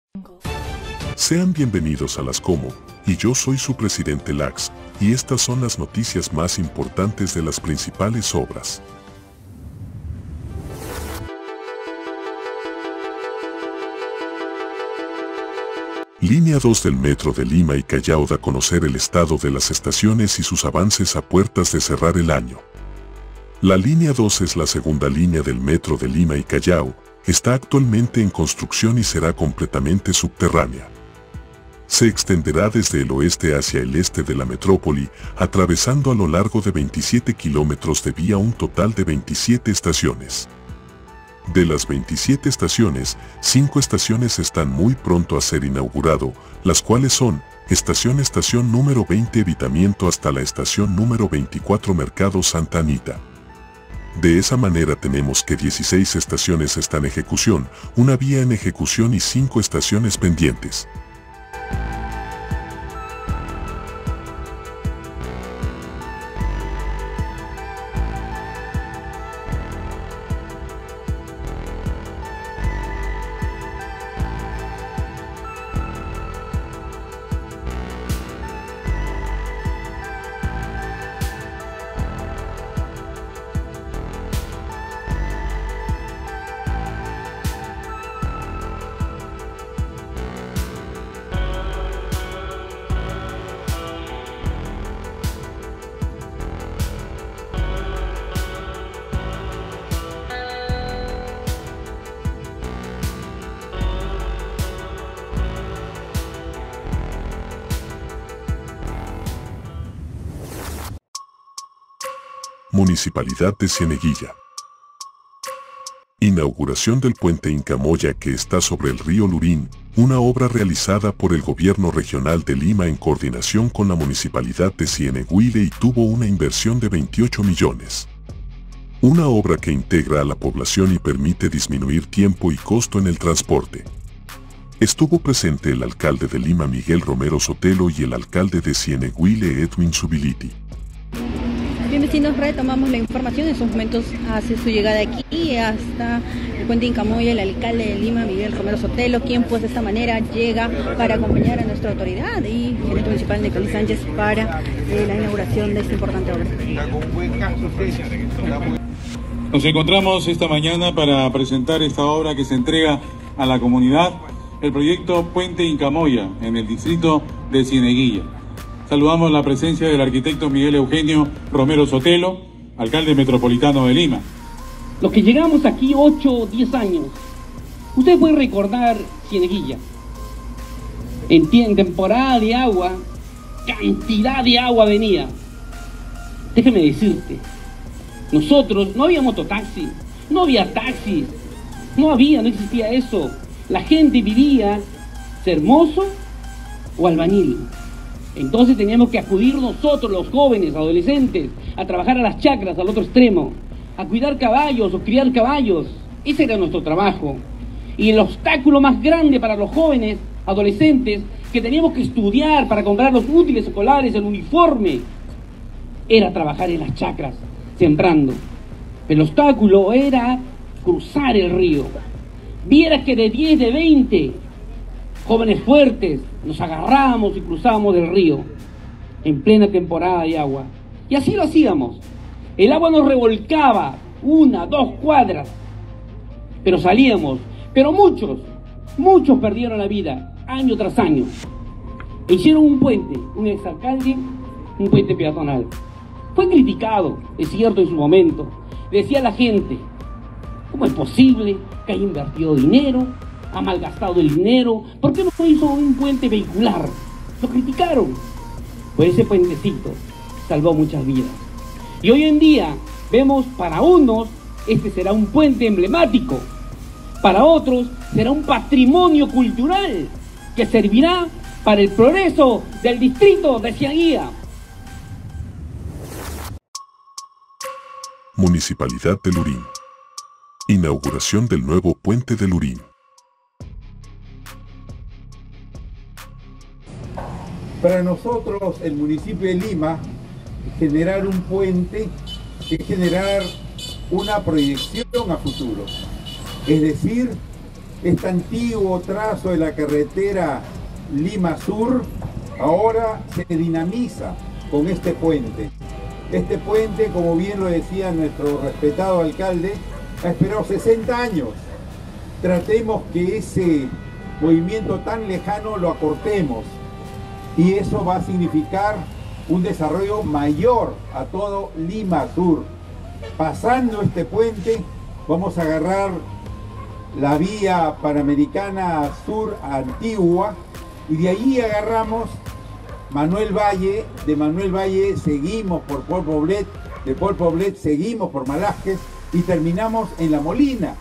Sean bienvenidos a Las Como, y yo soy su presidente Lax, y estas son las noticias más importantes de las principales obras. Línea 2 del Metro de Lima y Callao da a conocer el estado de las estaciones y sus avances a puertas de cerrar el año. La línea 2 es la segunda línea del Metro de Lima y Callao, está actualmente en construcción y será completamente subterránea. Se extenderá desde el oeste hacia el este de la metrópoli, atravesando a lo largo de 27 kilómetros de vía un total de 27 estaciones. De las 27 estaciones, 5 estaciones están muy pronto a ser inaugurado, las cuales son: estación número 20 Evitamiento hasta la estación número 24 Mercado Santa Anita. De esa manera tenemos que 16 estaciones están en ejecución, una vía en ejecución y 5 estaciones pendientes. Municipalidad de Cieneguilla. Inauguración del puente Incamoya que está sobre el río Lurín, una obra realizada por el Gobierno Regional de Lima en coordinación con la Municipalidad de Cieneguilla y tuvo una inversión de 28 millones. Una obra que integra a la población y permite disminuir tiempo y costo en el transporte. Estuvo presente el alcalde de Lima Miguel Romero Sotelo y el alcalde de Cieneguilla Edwin Zubiliti. Bien, vecinos, retomamos la información. En estos momentos hace su llegada aquí hasta el puente Incamoya el alcalde de Lima, Miguel Romero Sotelo, quien pues de esta manera llega para acompañar a nuestra autoridad y gerente municipal Nicolás Sánchez para la inauguración de esta importante obra. Nos encontramos esta mañana para presentar esta obra que se entrega a la comunidad, el proyecto Puente Incamoya en el distrito de Cieneguilla. Saludamos la presencia del arquitecto Miguel Eugenio Romero Sotelo, alcalde metropolitano de Lima. Los que llegamos aquí 8 o 10 años, ustedes pueden recordar Cieneguilla. En temporada de agua, cantidad de agua venía. Déjeme decirte, nosotros no había mototaxi, no había taxis, no existía eso. La gente vivía Hermoso o Albañil. Entonces teníamos que acudir nosotros, los jóvenes, adolescentes, a trabajar a las chacras, al otro extremo, a cuidar caballos o criar caballos. Ese era nuestro trabajo. Y el obstáculo más grande para los jóvenes, adolescentes, que teníamos que estudiar para comprar los útiles escolares, el uniforme, era trabajar en las chacras, sembrando. El obstáculo era cruzar el río. Viera que de 10, de 20... jóvenes fuertes, nos agarrábamos y cruzábamos del río en plena temporada de agua. Y así lo hacíamos. El agua nos revolcaba 1, 2 cuadras, pero salíamos. Pero muchos perdieron la vida año tras año. E hicieron un puente, un exalcalde, un puente peatonal. Fue criticado, es cierto, en su momento. Decía la gente, ¿cómo es posible que haya invertido dinero, ha malgastado el dinero? ¿Por qué no hizo un puente vehicular? Lo criticaron. Pues ese puentecito salvó muchas vidas. Y hoy en día vemos, para unos este será un puente emblemático, para otros será un patrimonio cultural que servirá para el progreso del distrito de Cieneguilla. Municipalidad de Lurín. Inauguración del nuevo puente de Lurín. Para nosotros, el municipio de Lima, generar un puente es generar una proyección a futuro. Es decir, Este antiguo trazo de la carretera Lima Sur ahora se dinamiza con este puente. Este puente, como bien lo decía nuestro respetado alcalde, ha esperado 60 años. Tratemos que ese movimiento tan lejano lo acortemos y eso va a significar un desarrollo mayor a todo Lima Sur. Pasando este puente vamos a agarrar la vía Panamericana Sur Antigua y de ahí agarramos Manuel Valle, de Manuel Valle seguimos por Pol Poblet, de Pol Poblet seguimos por Malásquez y terminamos en La Molina.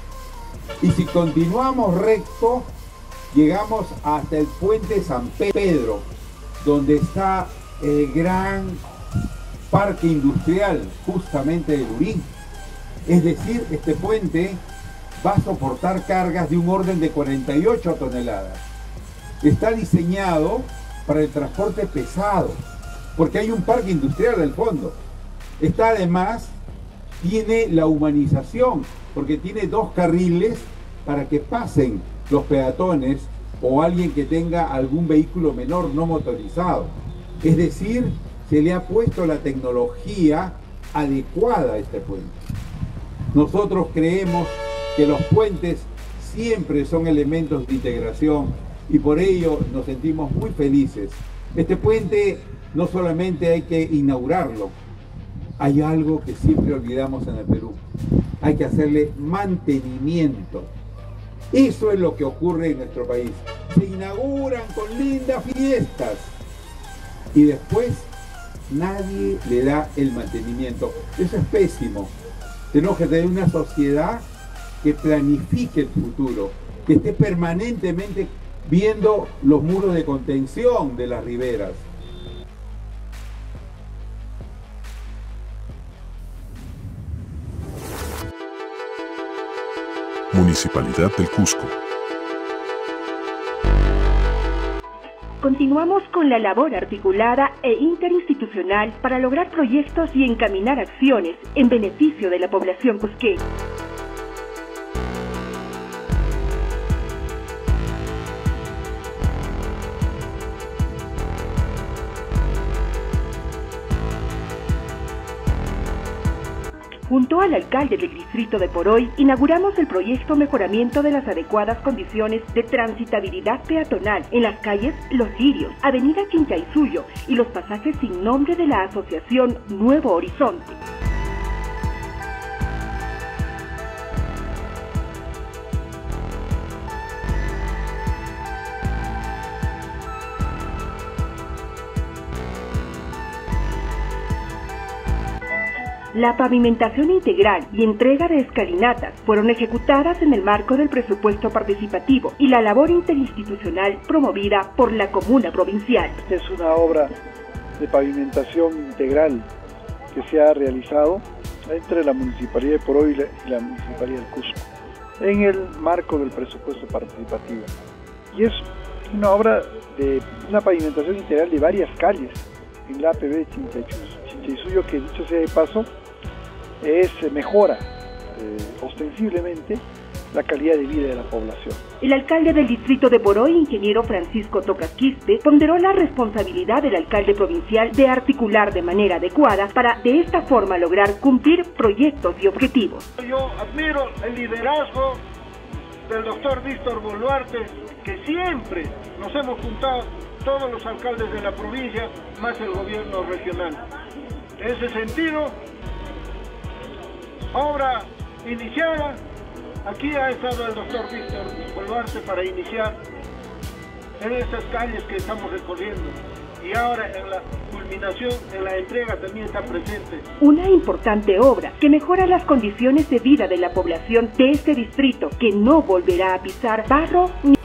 Y si continuamos recto, llegamos hasta el puente San Pedro, donde está el gran parque industrial justamente de Lurín. Es decir, este puente va a soportar cargas de un orden de 48 toneladas. Está diseñado para el transporte pesado, porque hay un parque industrial al fondo. Está además, tiene la humanización, porque tiene 2 carriles para que pasen los peatones o alguien que tenga algún vehículo menor no motorizado. Es decir, se le ha puesto la tecnología adecuada a este puente. Nosotros creemos que los puentes siempre son elementos de integración y por ello nos sentimos muy felices. Este puente no solamente hay que inaugurarlo, hay algo que siempre olvidamos en el Perú. Hay que hacerle mantenimiento. Eso es lo que ocurre en nuestro país. Se inauguran con lindas fiestas y después nadie le da el mantenimiento. Eso es pésimo. Tenemos que tener una sociedad que planifique el futuro, que esté permanentemente viendo los muros de contención de las riberas. Municipalidad del Cusco. Continuamos con la labor articulada e interinstitucional para lograr proyectos y encaminar acciones en beneficio de la población cusqueña. Junto al alcalde del distrito de Poroy, inauguramos el proyecto Mejoramiento de las adecuadas condiciones de transitabilidad peatonal en las calles Los Lirios, Avenida Chinchaysuyo y los pasajes sin nombre de la Asociación Nuevo Horizonte. La pavimentación integral y entrega de escalinatas fueron ejecutadas en el marco del presupuesto participativo y la labor interinstitucional promovida por la Comuna Provincial. Esta es una obra de pavimentación integral que se ha realizado entre la Municipalidad de Poroy y la Municipalidad del Cusco en el marco del presupuesto participativo. Y es una obra de una pavimentación integral de varias calles en la APB Chinchaysuyo, que dicho sea de paso, mejora ostensiblemente la calidad de vida de la población. El alcalde del distrito de Poroy, ingeniero Francisco Tocaquiste, ponderó la responsabilidad del alcalde provincial de articular de manera adecuada para de esta forma lograr cumplir proyectos y objetivos. Yo admiro el liderazgo del doctor Víctor Boluarte, que siempre nos hemos juntado todos los alcaldes de la provincia, más el gobierno regional. En ese sentido, obra iniciada, aquí ha estado el doctor Víctor Boluarte para iniciar en estas calles que estamos recorriendo y ahora en la culminación, en la entrega también está presente. Una importante obra que mejora las condiciones de vida de la población de este distrito, que no volverá a pisar barro ni...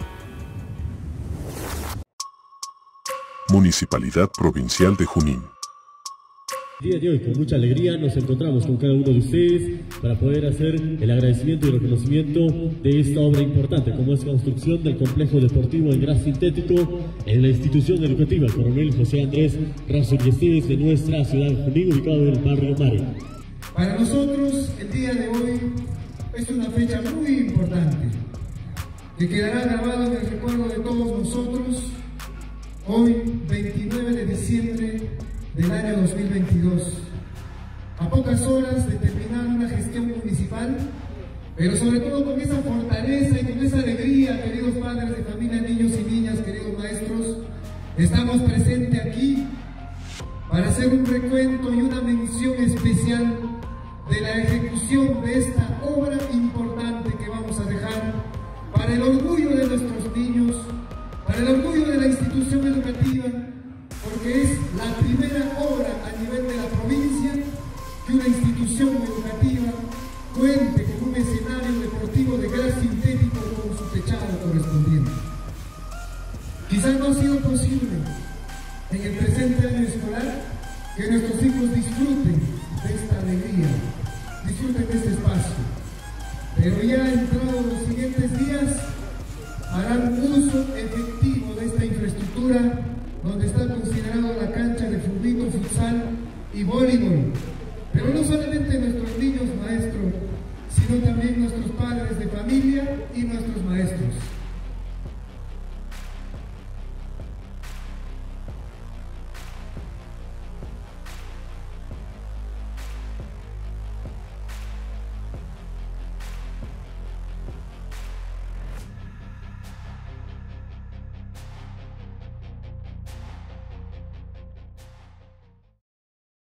Municipalidad Provincial de Junín. El día de hoy, con mucha alegría, nos encontramos con cada uno de ustedes para poder hacer el agradecimiento y reconocimiento de esta obra importante, como es la construcción del complejo deportivo en gras sintético en la institución educativa Coronel José Andrés Razuri Esteves de nuestra ciudad de Junín, ubicado en el barrio Mare. Para nosotros, el día de hoy es una fecha muy importante, que quedará grabado en el recuerdo de todos nosotros hoy, 29 de diciembre del año 2022. A pocas horas de terminar una gestión municipal, pero sobre todo con esa fortaleza y con esa alegría, queridos padres de familia, niños y niñas, queridos maestros, estamos presentes aquí para hacer un recuento y una mención especial de la ejecución de esta obra importante que vamos a dejar para el orgullo de nuestros niños, para el orgullo de la institución educativa, porque es la primera obra a nivel de la provincia que una institución educativa cuente con un escenario deportivo de gas sintético con su techado correspondiente. Quizás no ha sido posible en el presente año escolar que nuestros hijos disfruten de esta alegría, disfruten de este espacio, pero ya entrados los siguientes días harán uso efectivo de esta infraestructura donde está considerado la cancha de fútbol, futsal y voleibol, pero no solamente nuestros